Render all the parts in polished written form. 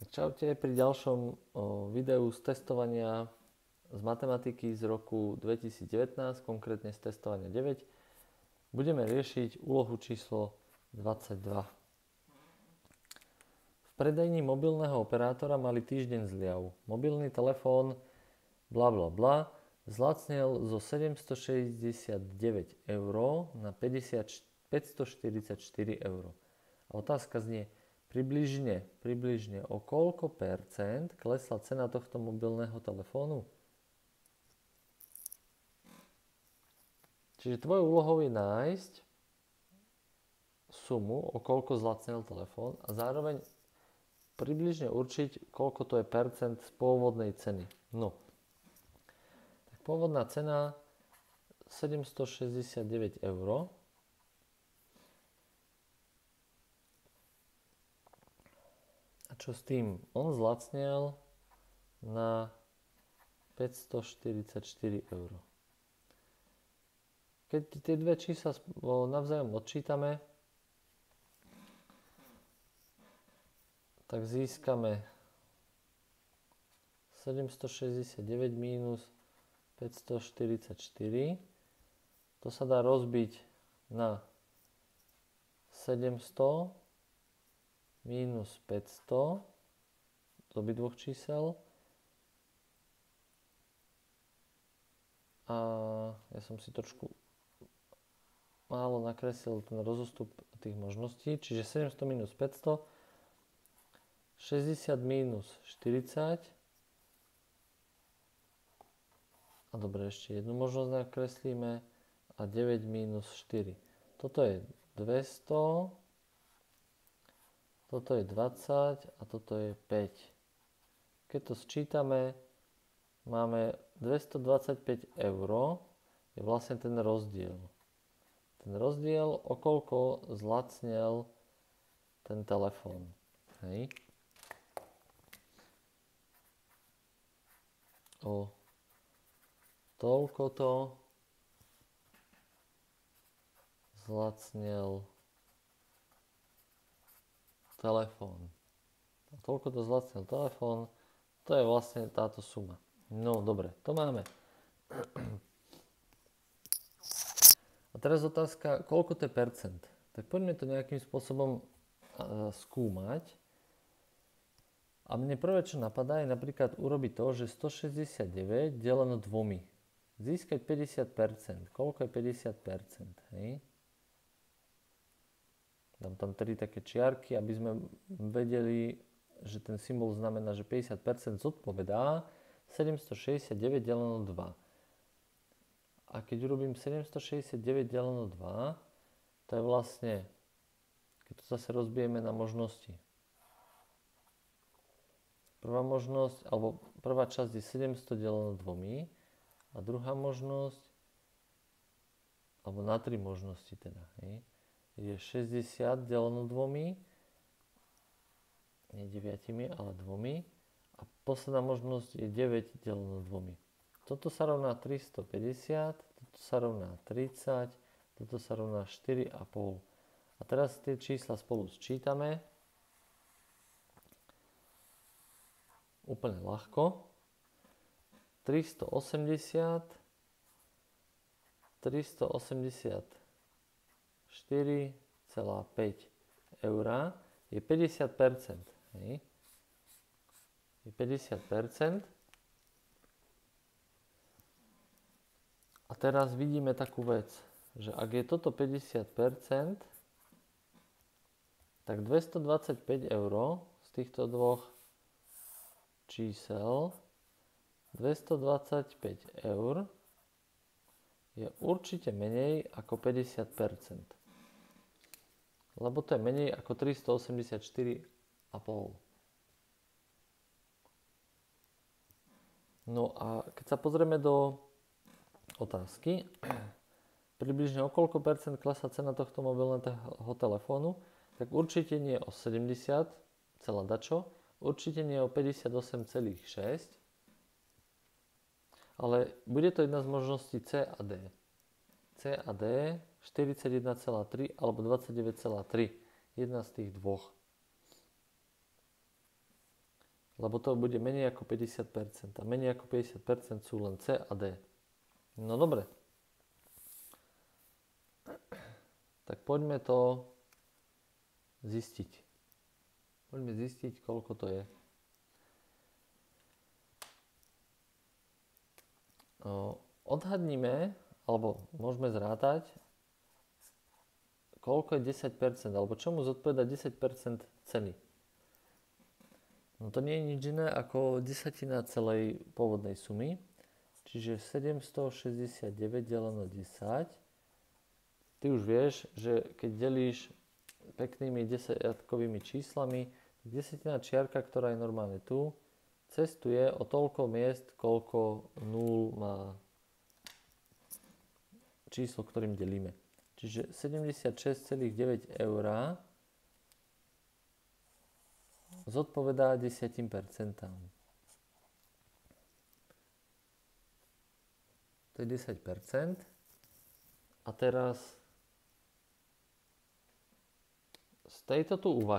Čaute, pri ďalšom videu z testovania z matematiky z roku 2019, konkrétne z testovania 9, budeme riešiť úlohu číslo 22. V predajni mobilného operátora mali týždeň zľav. Mobilný telefón bla bla bla zlacnel zo 769 eur na 544 eur. A otázka znie, približne o koľko percent klesla cena tohto mobilného telefónu? Čiže tvojou úlohou je nájsť sumu, o koľko zlacnel telefón a zároveň približne určiť, koľko to je percent z pôvodnej ceny. No, tak pôvodná cena 769 eur. A čo s tým? On zlacnel na 544 eur. Keď tie dve čísla navzájom odčítame, tak získame 769 mínus 544. To sa dá rozbiť na 700 mínus 500 z obidvoch čísel. A ja som si trošku málo nakreslil ten rozostup tých možností. Čiže 700 minus 500, 60 minus 40. A dobre, ešte jednu možnosť nakreslíme. A 9 minus 4. Toto je 200. Toto je 20 a toto je 5. Keď to sčítame, máme 225 eur, je vlastne ten rozdiel. Ten rozdiel, o koľko zlacnel ten telefón. Hej. O toľko to zlacnel telefón. Toľko to zlacnil telefón, to je vlastne táto suma. No dobre, to máme. A teraz otázka, koľko to je percent? Tak poďme to nejakým spôsobom skúmať. A mne prvé, čo napadá, je napríklad urobiť to, že 169 deleno 2. Získať 50%. Koľko je 50%? Hej? Dám tam 3 také čiarky, aby sme vedeli, že ten symbol znamená, že 50% zodpovedá 769 deleno 2. A keď urobím 769 deleno 2, to je vlastne, keď to zase rozbijeme na možnosti. Prvá možnosť, alebo prvá časť je 700 deleno 2 a druhá možnosť, alebo na 3 možnosti teda, hej, je 60 deleno 2, nie 9, ale 2. A posledná možnosť je 9 deleno 2. Toto sa rovná 350, toto sa rovná 30, toto sa rovná 4,5. A teraz tie čísla spolu sčítame. Úplne ľahko. 384,5 eur je 50%. Hej. Je 50%. A teraz vidíme takú vec, že ak je toto 50%, tak 225 eur z týchto dvoch čísel, 225 eur je určite menej ako 50%. Lebo to je menej ako 384,5. No a keď sa pozrieme do otázky, približne o koľko percent klesá cena tohto mobilného telefónu, tak určite nie o 70, celá dačo, určite nie o 58,6, ale bude to jedna z možností C a D. C a D 41,3 alebo 29,3. Jedna z tých dvoch. lebo to bude menej ako 50%. A menej ako 50% sú len C a D. No dobre. Tak poďme to zistiť. Poďme zistiť, koľko to je. Odhadnime, alebo môžeme zrátať, koľko je 10%, alebo čomu zodpovedá 10% ceny. No to nie je nič iné ako desatina celej pôvodnej sumy, čiže 769 deleno 10. Ty už vieš, že keď delíš peknými desiatkovými číslami, desatina čiarka, ktorá je normálne tu, cestuje o toľko miest, koľko nul má číslo, ktorým delíme. Čiže 76,9 eur zodpovedá 10%. To je 10%. A teraz z tejto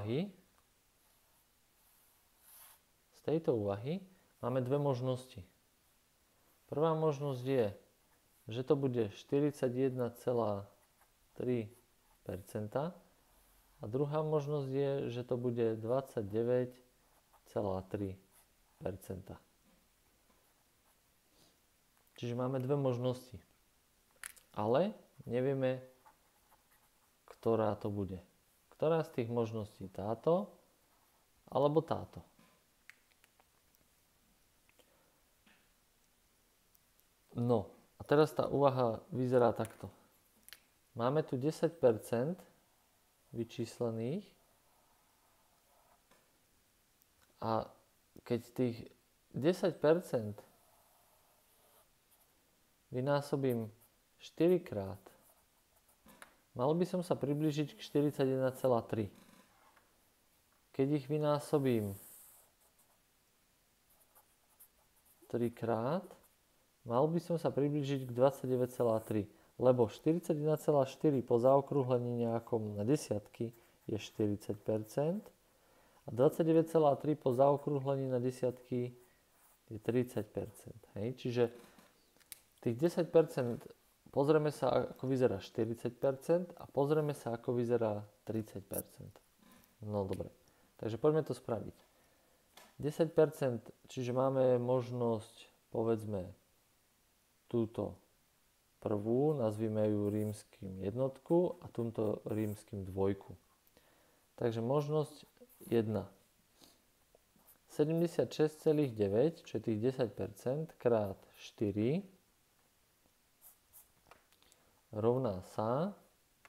úvahy máme dve možnosti. Prvá možnosť je, že to bude 41,3%. A druhá možnosť je, že to bude 29,3%. Čiže máme dve možnosti. Ale nevieme, ktorá to bude. Ktorá z tých možností? Táto alebo táto? No, a teraz tá úvaha vyzerá takto. Máme tu 10% vyčíslených a keď tých 10% vynásobím 4 krát, mal by som sa priblížiť k 41,3. Keď ich vynásobím 3 krát, mal by som sa priblížiť k 29,3. Lebo 41,4 po zaokrúhlení nejakom na desiatky je 40% a 29,3 po zaokrúhlení na desiatky je 30%. Hej? Čiže tých 10% pozrieme sa, ako vyzerá 40% a pozrieme sa, ako vyzerá 30%. No dobre, takže poďme to spraviť. 10%, čiže máme možnosť, povedzme, túto prvú, nazvime ju rímskym jednotku a túto rímskym dvojku. Takže možnosť 1. 76,9, čo je tých 10%, krát 4 rovná sa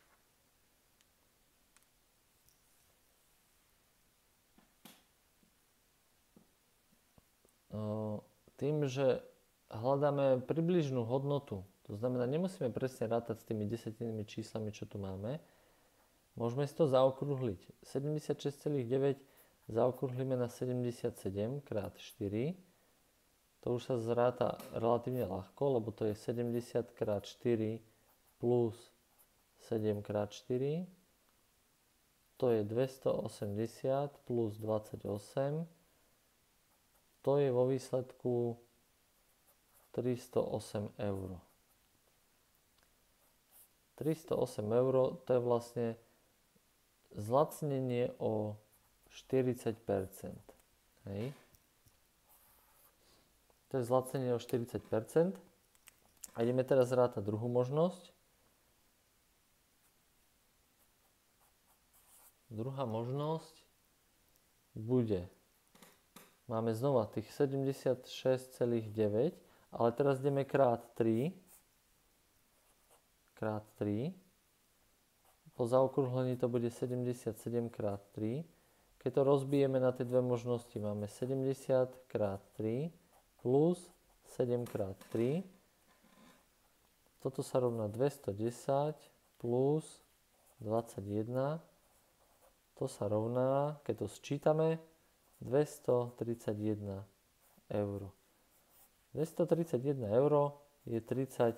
tým, že hľadáme približnú hodnotu. To znamená, nemusíme presne rátať s tými desatinými číslami, čo tu máme. Môžeme si to zaokrúhliť. 76,9 zaokrúhlime na 77 krát 4. To už sa zráta relatívne ľahko, lebo to je 70 krát 4 plus 7 krát 4. To je 280 plus 28. To je vo výsledku 308 eur. 308 eur, to je vlastne zlacnenie o 40%. Hej. To je zlacnenie o 40%. A ideme teraz rátať druhú možnosť. Druhá možnosť bude, máme znova tých 76,9, ale teraz ideme krát 3. Krát 3. Po zaokrúhlení to bude 77 krát 3. Keď to rozbijeme na tie dve možnosti, máme 70 krát 3 plus 7 krát 3. Toto sa rovná 210 plus 21. To sa rovná, keď to sčítame, 231 eur. 231 eur je 30%.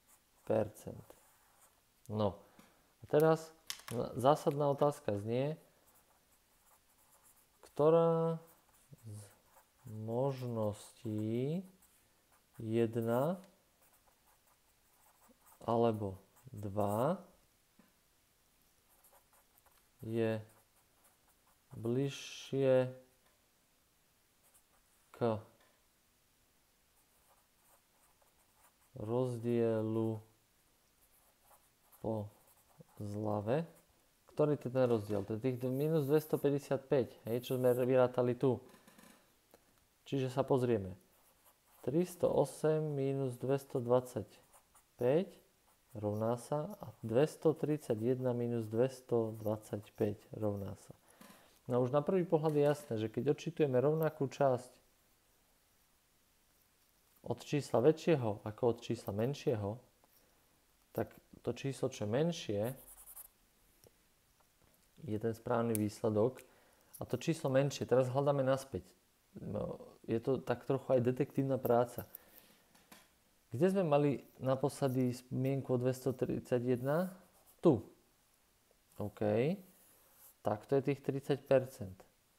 No, a teraz zásadná otázka znie, ktorá z možností 1 alebo 2 je bližšie k rozdielu po zľave. Ktorý je ten rozdiel? To je tých minus 255, hej, čo sme vyrátali tu. Čiže sa pozrieme. 308 minus 225 rovná sa a 231 minus 225 rovná sa. No už na prvý pohľad je jasné, že keď odčítujeme rovnakú časť od čísla väčšieho ako od čísla menšieho, tak to číslo, čo je menšie, je ten správny výsledok. A to číslo menšie, teraz hľadáme naspäť. No, je to tak trochu aj detektívna práca. Kde sme mali naposledy zmienku o 231? Tu. OK. Tak to je tých 30%.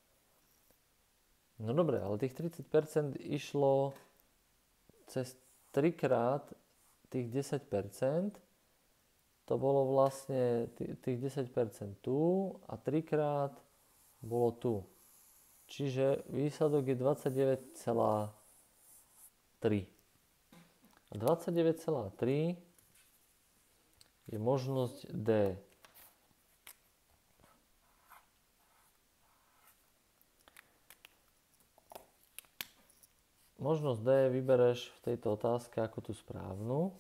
No dobre, ale tých 30% išlo cez 3 krát tých 10%. To bolo vlastne tých 10% tu a 3 krát bolo tu. Čiže výsledok je 29,3. A 29,3 je možnosť D. Možnosť D vybereš v tejto otázke ako tú správnu.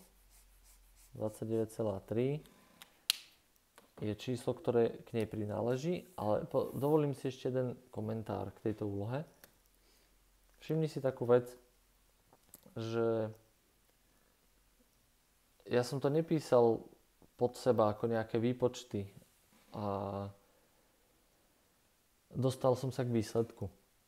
29,3 je číslo, ktoré k nej prináleží, ale dovolím si ešte jeden komentár k tejto úlohe. Všimni si takú vec, že ja som to nepísal pod seba ako nejaké výpočty a dostal som sa k výsledku.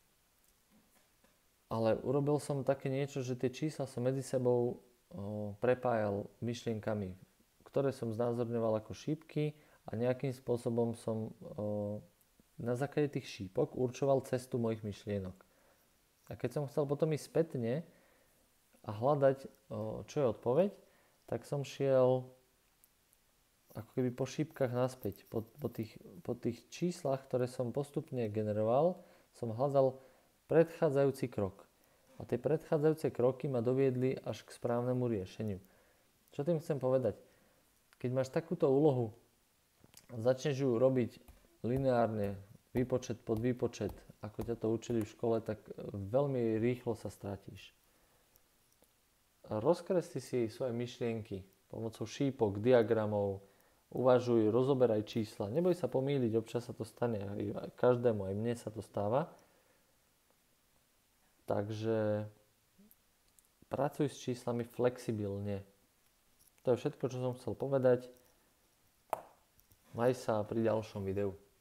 Ale urobil som také niečo, že tie čísla som medzi sebou prepájal myšlienkami, ktoré som znázorňoval ako šípky a nejakým spôsobom som na základe tých šípok určoval cestu mojich myšlienok. A keď som chcel potom ísť spätne a hľadať, čo je odpoveď, tak som šiel ako keby po šípkach naspäť. Po tých číslach, ktoré som postupne generoval, som hľadal predchádzajúci krok. A tie predchádzajúce kroky ma doviedli až k správnemu riešeniu. Čo tým chcem povedať? Keď máš takúto úlohu, začneš ju robiť lineárne, výpočet pod výpočet, ako ťa to učili v škole, tak veľmi rýchlo sa stratíš. Rozkresli si svoje myšlienky pomocou šípok, diagramov, uvažuj, rozoberaj čísla. Neboj sa pomýliť, občas sa to stane, aj každému, aj mne sa to stáva. Takže pracuj s číslami flexibilne. To je všetko, čo som chcel povedať. Maj sa pri ďalšom videu.